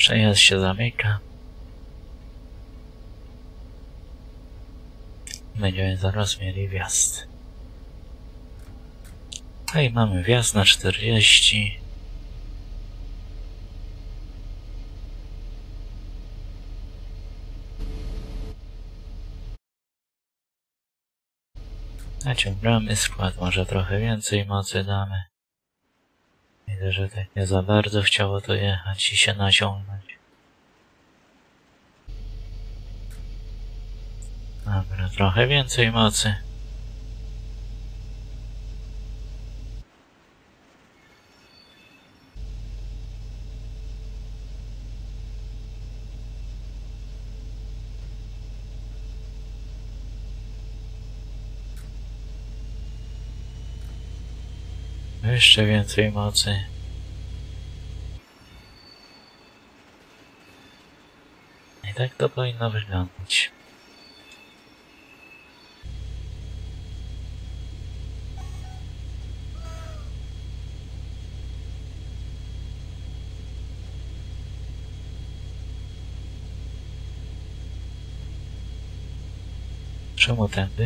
Przejazd się zamyka. Będziemy zaraz mieli wjazd. A i mamy wjazd na 40. Naciągamy skład, może trochę więcej mocy damy. Widzę, że tak nie za bardzo chciało to jechać i się naciągnąć. Dobra, trochę więcej mocy. Jeszcze więcej mocy. I tak to powinno wyglądać. Czemu tędy?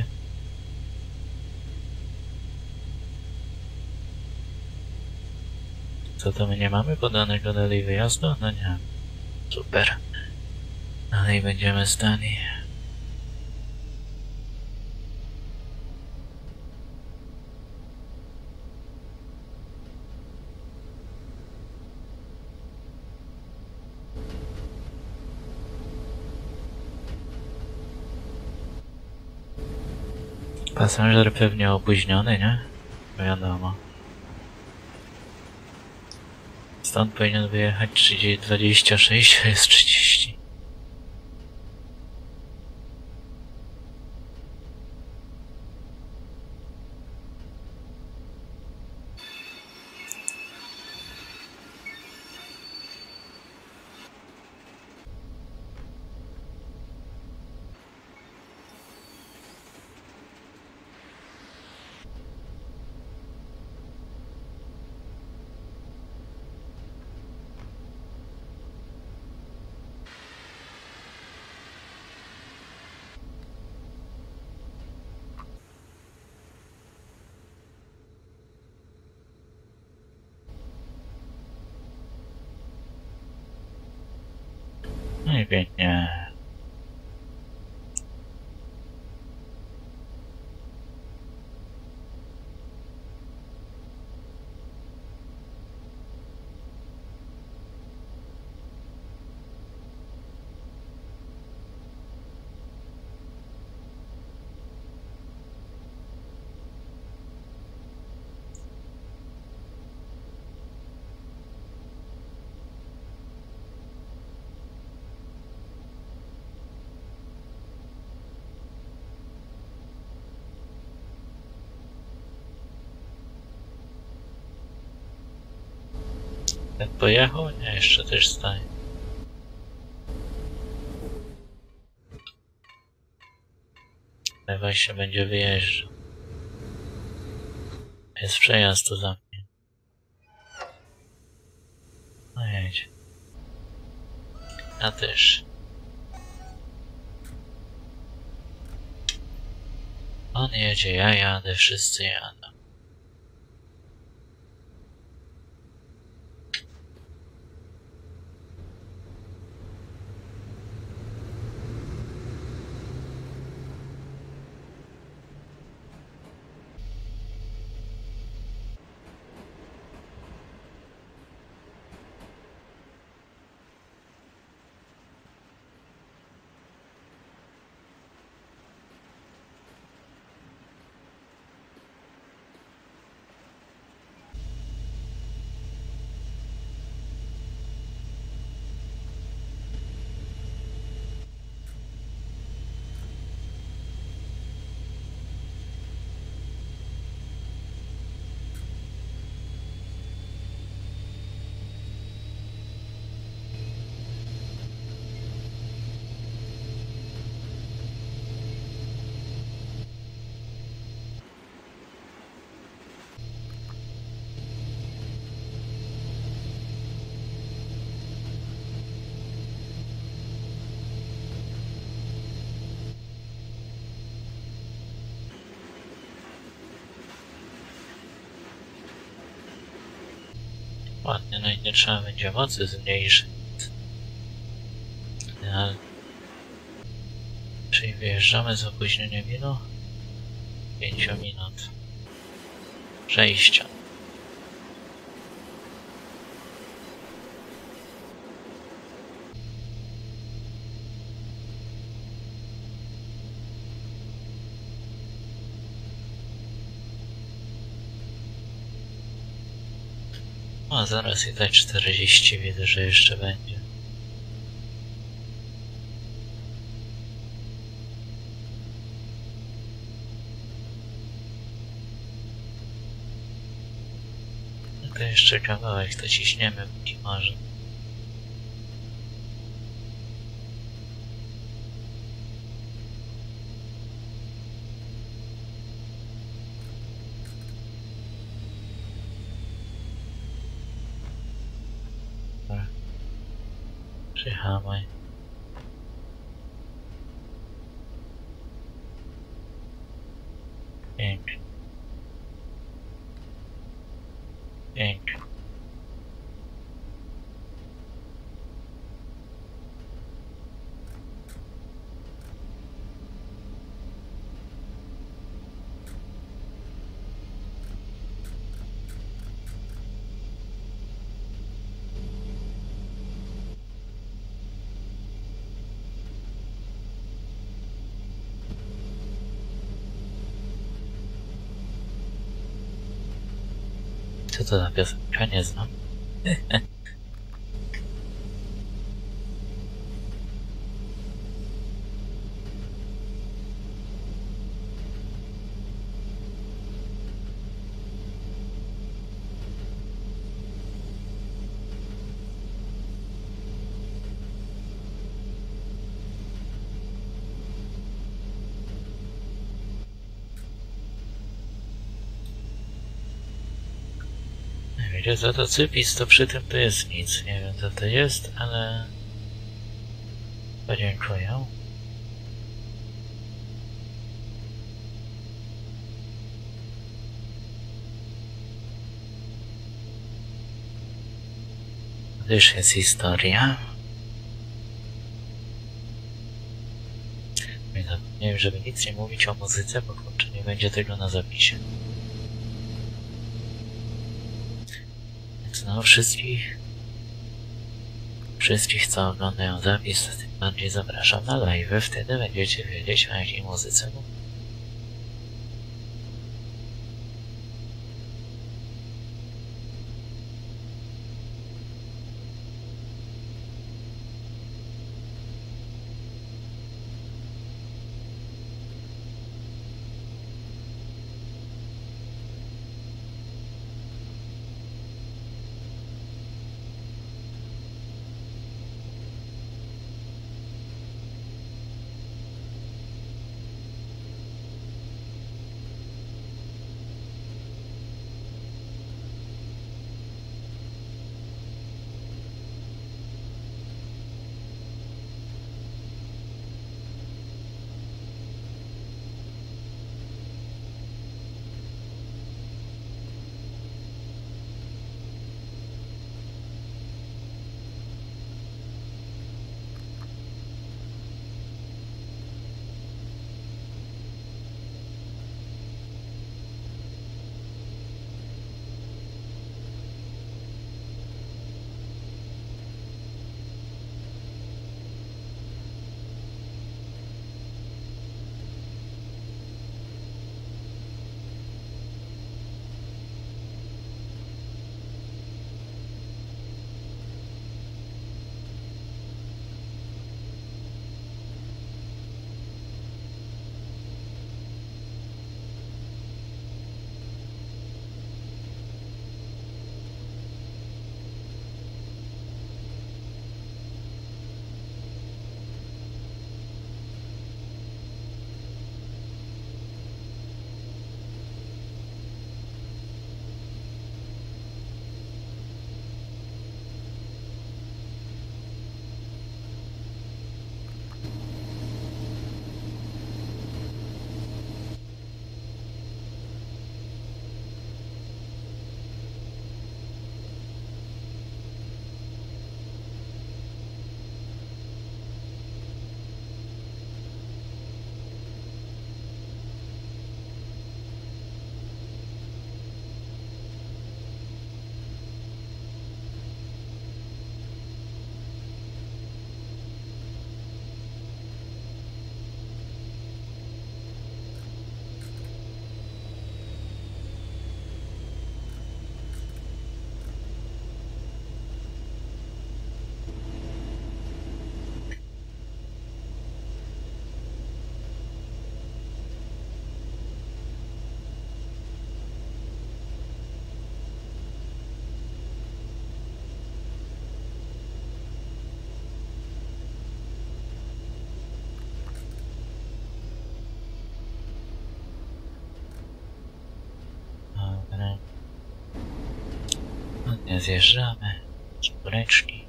Co to my nie mamy podanego dalej wyjazdu? No nie. Super. Dalej będziemy stali. Pasażer pewnie opóźniony, nie? Wiadomo. Stąd powinien wyjechać 26, a jest 30. No i pięknie. Ten pojechał? Nie, jeszcze też stoi. Ale właśnie będzie wyjeżdżał. Jest przejazd tu za mnie. No jedzie. Ja też. On jedzie, ja jadę, wszyscy jadą. Ładnie, no i nie trzeba będzie mocy zmniejszyć. Ale... Czyli wyjeżdżamy z opóźnieniem ilu? 5 minut. Przejścia. A zaraz i tak 40 widzę, że jeszcze będzie. No to jeszcze kawałek, to ciśniemy póki może. Przyhamuj. Pięknie. Pięknie. Co to za piosenka? Nie znam. Wiecie co to cypis, to przy tym to jest nic. Nie wiem co to jest, ale... Podziękuję. To już jest historia. Nie wiem, żeby nic nie mówić o muzyce, bo kurczę, nie będzie tego na zapisie. Więc no, wszystkich, co oglądają zapis, tym bardziej zapraszam na live. Wtedy będziecie wiedzieć, o jakiej muzyce mówię. Spokojnie zjeżdżamy. Ręczni.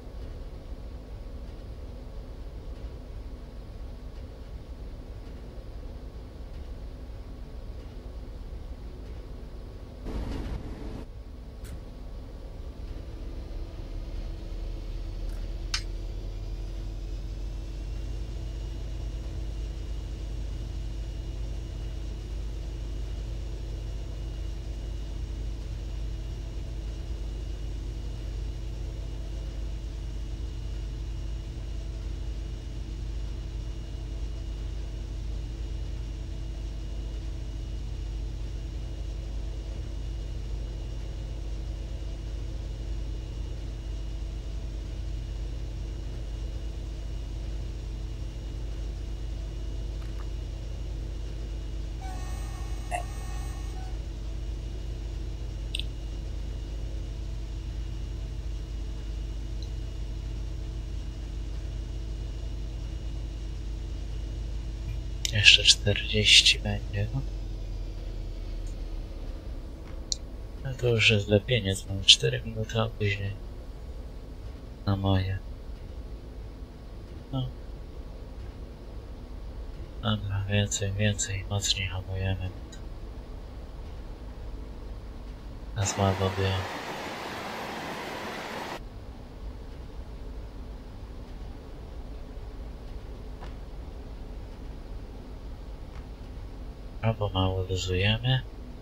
Jeszcze 40 będzie, no. No to już jest lepieniec, mamy 4 minuty opóźnień na moje. No. Dobra, więcej, mocniej hamujemy. Na słabo było. Albo mało luzujemy.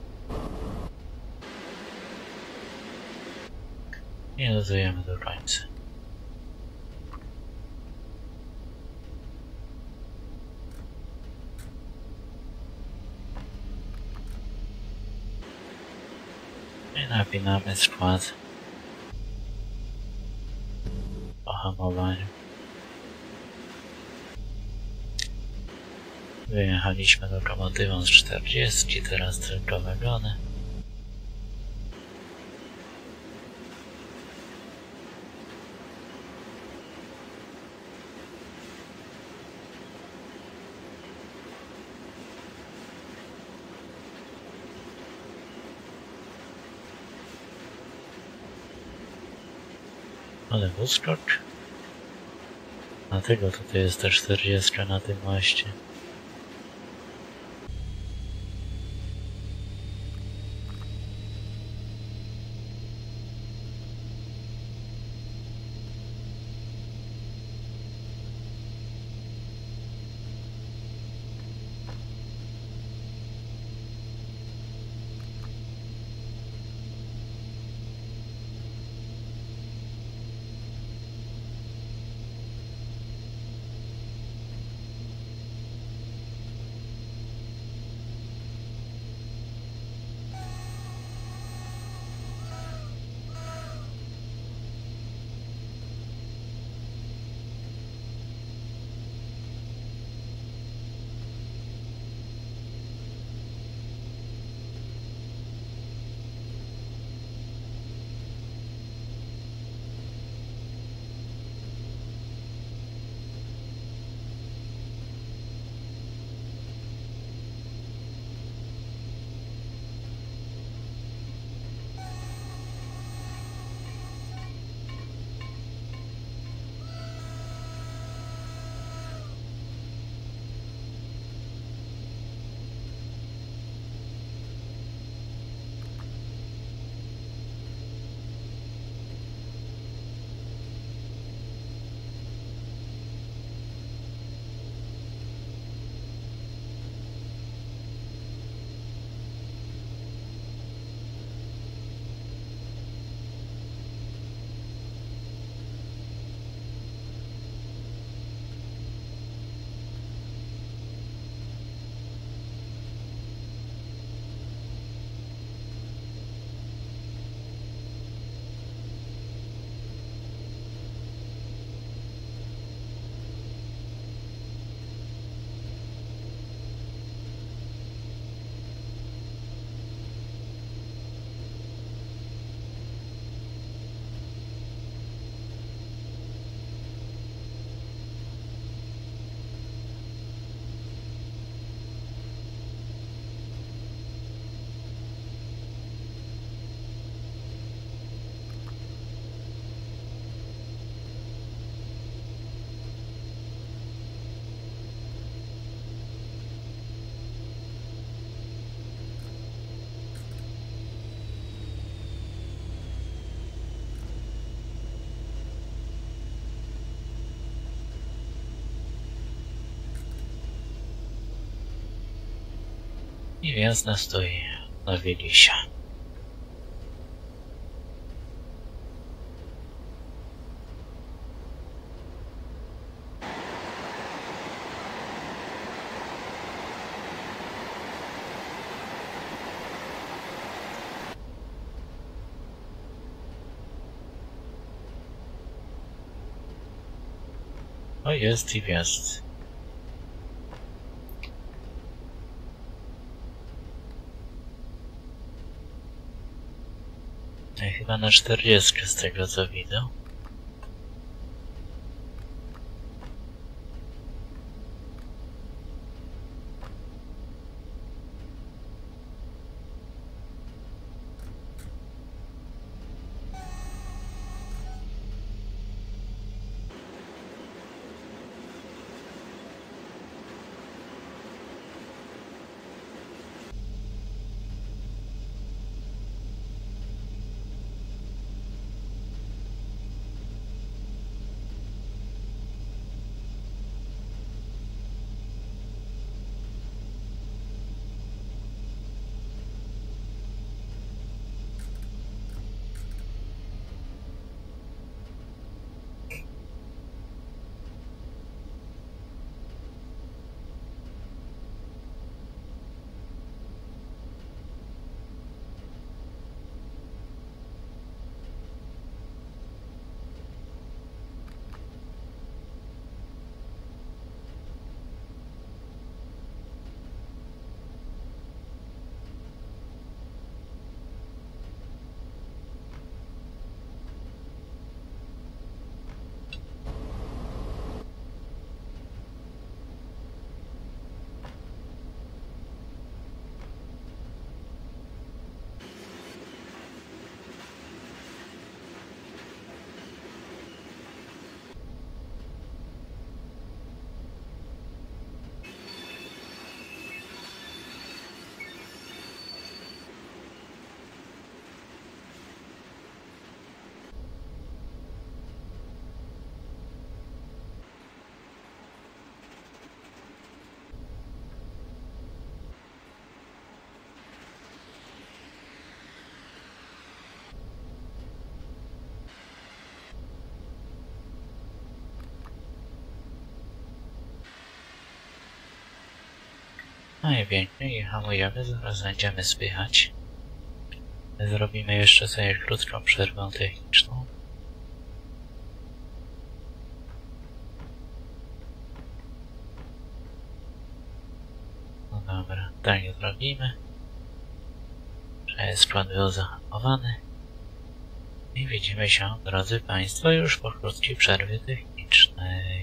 I luzujemy do końca. I napinamy skład po hamowaniu. Wyjechaliśmy lokomotywą z 40, teraz tylko wagony. Ale wyskok. Dlatego tutaj jest też 40 na tym moście. I wjazd stoi na Wilisie. O, jest i wjazd. No i chyba na 40 z tego co widzę. No i pięknie, i hamujemy, zaraz będziemy spychać. Zrobimy jeszcze sobie krótką przerwę techniczną. No dobra, tak zrobimy. Że skład był zahamowany. I widzimy się, drodzy Państwo, już po krótkiej przerwie technicznej.